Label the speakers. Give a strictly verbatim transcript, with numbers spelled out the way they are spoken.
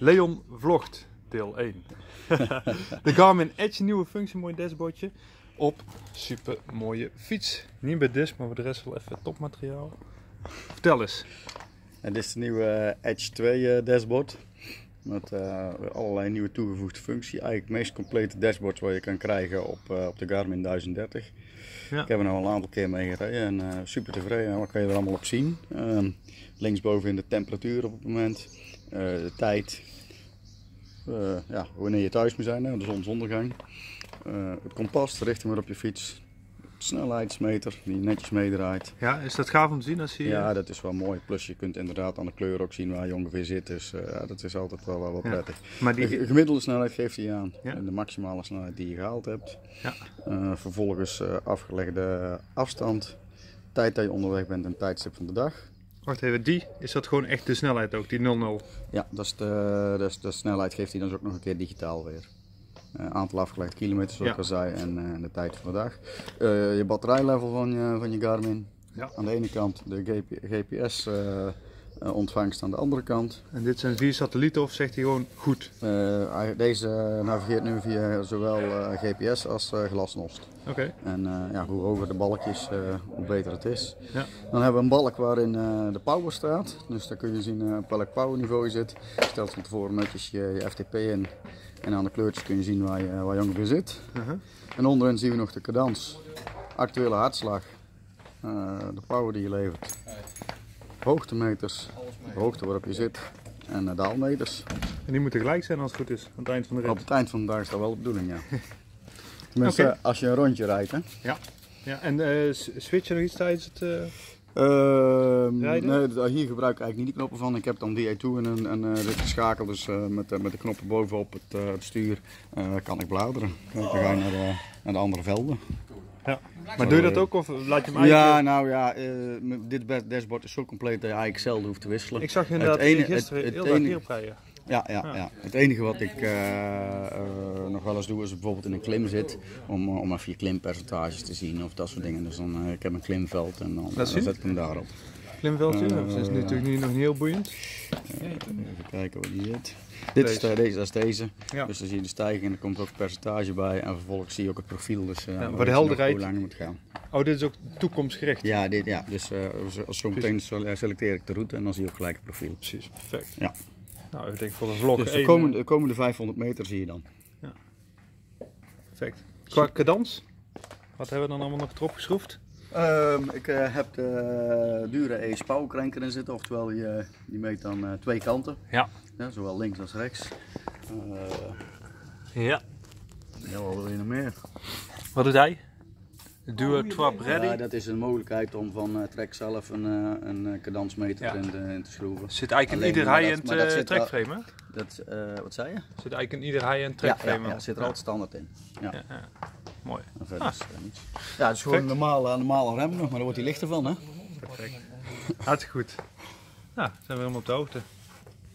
Speaker 1: Leon vlogt, deel één. De Garmin Edge, nieuwe functie, mooi dashboardje. Op super mooie fiets. Niet bij disc, maar voor de rest wel even topmateriaal. Vertel eens.
Speaker 2: En dit is de nieuwe Edge twee dashboard. Met uh, allerlei nieuwe toegevoegde functies. Eigenlijk het meest complete dashboard wat je kan krijgen op, uh, op de Garmin duizend dertig. Ja. Ik heb er nou al een aantal keer mee gereden en uh, super tevreden. Wat kan je er allemaal op zien? Uh, linksboven in de temperatuur op het moment, uh, de tijd, uh, ja, wanneer je thuis moet zijn, hè, de zonsondergang. Uh, het kompas, de richting waarop je fiets, snelheidsmeter die netjes meedraait.
Speaker 1: Ja, is dat gaaf om te zien als je...
Speaker 2: Ja, dat is wel mooi. Plus je kunt inderdaad aan de kleur ook zien waar je ongeveer zit. Dus uh, ja, dat is altijd wel, wel prettig. Ja. Maar die... De gemiddelde snelheid geeft hij aan. Ja. En de maximale snelheid die je gehaald hebt. Ja. Uh, vervolgens uh, afgelegde afstand, tijd dat je onderweg bent en tijdstip van de dag.
Speaker 1: Wacht even, die, is dat gewoon echt de snelheid ook, die nul nul?
Speaker 2: Ja, dat is de, dat is de snelheid geeft hij dan ook nog een keer digitaal weer. Uh, aantal afgelegde kilometers zoals ja. ik al zei en uh, de tijd van de dag. Uh, je batterijlevel van je, van je Garmin. Ja. Aan de ene kant de G P S uh, uh, ontvangst aan de andere kant.
Speaker 1: En dit zijn vier satellieten of zegt hij gewoon goed?
Speaker 2: Uh, deze navigeert nu via zowel uh, G P S als uh, glasnost.
Speaker 1: Okay.
Speaker 2: En uh, ja, hoe hoger de balkjes, uh, hoe beter het is. Ja. Dan hebben we een balk waarin uh, de power staat. Dus dan kun je zien uh, op welk powerniveau je zit. Je stelt van tevoren netjes je, je F T P in. En aan de kleurtjes kun je zien waar je, waar je ongeveer zit. Uh-huh. En onderin zien we nog de cadans, actuele hartslag, uh, de power die je levert, hoogtemeters, de hoogte waarop je zit en uh, daalmeters.
Speaker 1: En die moeten gelijk zijn als het goed is, aan het eind van de rit?
Speaker 2: Op het eind van de dag is dat wel de bedoeling, ja. Tenminste, okay. Als je een rondje rijdt, hè.
Speaker 1: Ja, ja. En uh, switch je nog iets tijdens het... Uh...
Speaker 2: Uh, nee, hier gebruik ik eigenlijk niet de knoppen van. Ik heb dan D A twee en een, een uh, geschakeld, dus uh, met, uh, met de knoppen bovenop het, uh, het stuur uh, kan ik bladeren. Dan ga je naar de, naar de andere velden.
Speaker 1: Ja. Maar doe je dat ook of laat je hem eigenlijk...
Speaker 2: Ja, nou ja, uh, dit dashboard is zo compleet dat je eigenlijk zelden hoeft te wisselen.
Speaker 1: Ik zag je inderdaad het ene, gisteren het, het heel erg hierop rijden.
Speaker 2: Ja, ja, ja. Het enige wat ik uh, uh, nog wel eens doe is bijvoorbeeld in een klim zit, om, om even je klimpercentages te zien of dat soort dingen. Dus dan uh, ik heb een klimveld en dan, uh, dan zet ik hem daarop.
Speaker 1: Klimveldje, uh, dat is natuurlijk niet, nog niet heel boeiend.
Speaker 2: Uh, even kijken waar die zit. Dit is de, deze, dat is deze. Ja. Dus dan zie je de stijging en er komt ook een percentage bij en vervolgens zie je ook het profiel. Dus uh,
Speaker 1: ja, voor de helderheid.
Speaker 2: Hoe lang je moet gaan.
Speaker 1: Oh, dit is ook toekomstgericht?
Speaker 2: Ja, dit, ja. Dus uh, als zo meteen selecteer ik de route en dan zie je ook gelijk het profiel.
Speaker 1: Precies, perfect.
Speaker 2: Ja.
Speaker 1: Nou, ik denk voor de vlog.
Speaker 2: Dus de komende, de komende vijfhonderd meter zie je dan.
Speaker 1: Ja. Perfect. Qua cadans, wat hebben we dan allemaal nog erop geschroefd?
Speaker 2: Um, ik uh, heb de dure Ace powercrank erin zitten, oftewel je, die meet dan uh, twee kanten.
Speaker 1: Ja.
Speaker 2: Ja. Zowel links als rechts. Uh,
Speaker 1: ja.
Speaker 2: Ja, wat wil je nog meer?
Speaker 1: Wat doet hij? Duo Trap Ready?
Speaker 2: Ja, dat is een mogelijkheid om van uh, Trek zelf een, uh, een cadансmeter ja. in, te, in te schroeven.
Speaker 1: Zit eigenlijk in ieder high-end uh, trekframe, hè?
Speaker 2: Dat, uh, wat zei je?
Speaker 1: Zit eigenlijk in ieder high-end trekframe.
Speaker 2: Ja, ja, ja, zit er altijd standaard in. Ja. Ja, ja.
Speaker 1: Mooi.
Speaker 2: En verder ah. is er niets. Ja, het is gewoon een normale, normale rem nog, maar daar wordt hij lichter van, hè?
Speaker 1: Perfect. Hartstikke goed. Nou, zijn we helemaal op de hoogte.